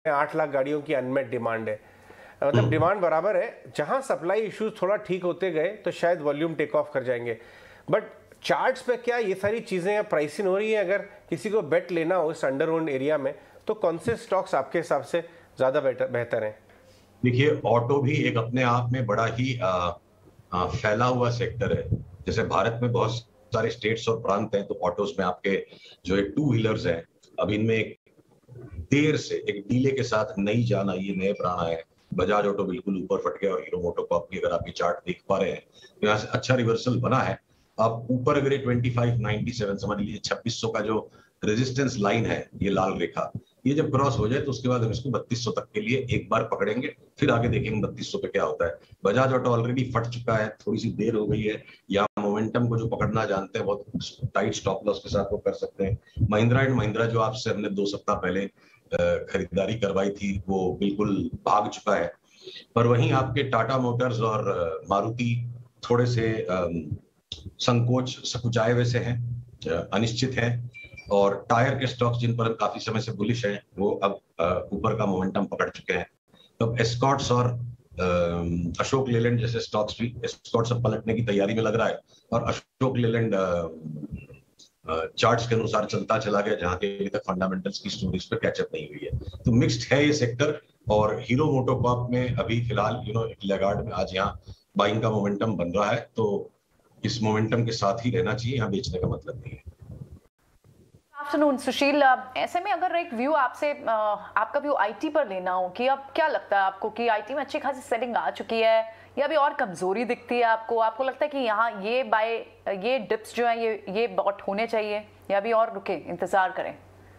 8 लाख गाड़ियों की unmet demand है। मतलब डिमांड बराबर है, जहां सप्लाई इश्यूज थोड़ा ठीक होते गए तो शायद वॉल्यूम टेक ऑफ कर जाएंगे। बट चार्ट्स पे क्या ये सारी चीजें प्राइसिंग हो रही है? अगर किसी को बेट लेना हो इस अंडर ओन्ड एरिया में तो कौन से स्टॉक्स आपके हिसाब से ज्यादा बेहतर हैं? देखिए, ऑटो भी एक अपने आप में बड़ा ही फैला हुआ सेक्टर है। जैसे भारत में बहुत सारे स्टेट्स और प्रांत हैं, तो ऑटोज में आपके जो है टू व्हीलर्स हैं। अब इनमें एक देर से एक डीले के साथ नई जान आई है, नए प्राण आए हैं। बजाज ऑटो बिल्कुल ऊपर फट गया और हीरो मोटोकॉर्प की अगर आपकी चार्ट देख पा रहे हैं तो यहाँ से अच्छा रिवर्सल बना है। आप ऊपर अगर 2597 समझ लीजिए 2600 का जो रेजिस्टेंस लाइन है, ये लाल रेखा, ये जब क्रॉस हो जाए तो उसके बाद हम इसको 3200 तक के लिए एक बार पकड़ेंगे, फिर आगे देखेंगे 3200 पे क्या होता है। बजाज ऑटो ऑलरेडी फट चुका है, थोड़ी सी देर हो गई है। या मोमेंटम को जो पकड़ना जानते हैं बहुत टाइट स्टॉप लॉस के साथ वो कर सकते हैं। महिंद्रा एंड महिंद्रा जो आपसे हमने 2 सप्ताह पहले खरीदारी करवाई थी, वो बिल्कुल भाग चुका है। पर वहीं आपके टाटा मोटर्स और मारुति थोड़े से संकोच सकुचाए हुए से हैं, अनिश्चित हैं। और टायर के स्टॉक्स जिन पर हम काफी समय से बुलिश हैं, वो अब ऊपर का मोमेंटम पकड़ चुके हैं। तो एस्कॉर्ट्स और अशोक लेलैंड जैसे स्टॉक्स भी, एस्कॉर्ट्स अब पलटने की तैयारी में लग रहा है और अशोक लेलैंड चार्ट्स के अनुसार चलता चला गया, जहां के अभी तक फंडामेंटल्स की स्टोरीज पे कैचअप नहीं हुई है। तो मिक्स्ड है ये सेक्टर। और हीरो मोटोकॉर्प में अभी फिलहाल एक लैगार्ड में आज यहाँ बाइंग का मोमेंटम बन रहा है, तो इस मोमेंटम के साथ ही रहना चाहिए, यहाँ बेचने का मतलब नहीं है। आफ्टरनून सुशील, ऐसे में अगर एक व्यू आपसे आपका व्यू आईटी पर लेना हो कि अब क्या लगता है आपको कि आईटी में अच्छी खासी सेलिंग आ चुकी है या अभी और कमजोरी दिखती है आपको लगता है कि यहाँ ये डिप्स जो है ये बॉट होने चाहिए या अभी और रुके इंतजार करें?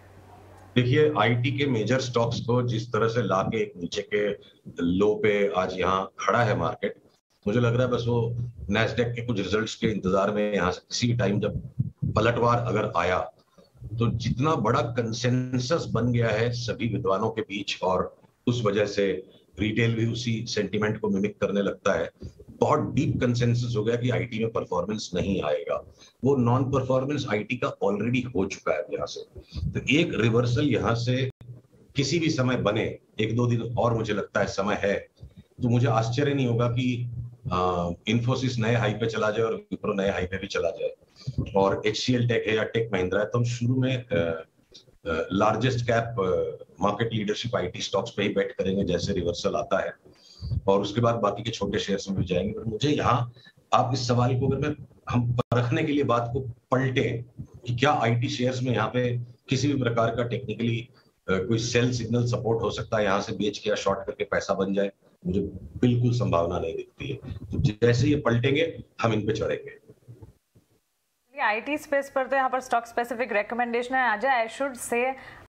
देखिए, आईटी के मेजर स्टॉक्स को जिस तरह से लाके एक नीचे के लो पे आज यहाँ खड़ा है मार्केट, मुझे लग रहा है बस वो नैस्डैक के कुछ रिजल्ट्स के इंतजार में यहाँ से किसी भी टाइम जब पलटवार अगर आया तो जितना बड़ा कंसेंसस बन गया है सभी विद्वानों के बीच, और उस वजह से रिटेल भी उसी सेंटिमेंट को मिमिक करने लगता है, बहुत डीप कंसेंसस हो गया कि आईटी में परफॉर्मेंस नहीं आएगा। वो नॉन परफॉर्मेंस आईटी का ऑलरेडी हो चुका है यहाँ से। तो एक रिवर्सल यहाँ से किसी भी समय बने, 1-2 दिन और मुझे लगता है समय है, तो मुझे आश्चर्य नहीं होगा कि इन्फोसिस नए हाई पे चला जाए और विप्रो नए हाई पे भी चला जाए। और एचसीएल टेक है या टेक महिंद्रा है, तो हम शुरू में largest cap market leadership IT stocks पे ही बेट करेंगे जैसे रिवर्सल आता है, और उसके बाद बाकी के छोटे शेयर्स में भी जाएंगे। पर मुझे यहाँ आप इस सवाल को अगर हम परखने के लिए बात को पलटे कि क्या आईटी शेयर्स में यहाँ पे किसी भी प्रकार का टेक्निकली कोई सेल सिग्नल सपोर्ट हो सकता है, यहाँ से बेच के या शॉर्ट करके पैसा बन जाए, मुझे बिल्कुल संभावना नहीं दिखती है। तो जैसे ये पलटेंगे हम इन पे चढ़ेंगे। आईटी स्पेस पर तो यहाँ पर स्टॉक स्पेसिफिक रिकमेंडेशन है। Ajay, I should say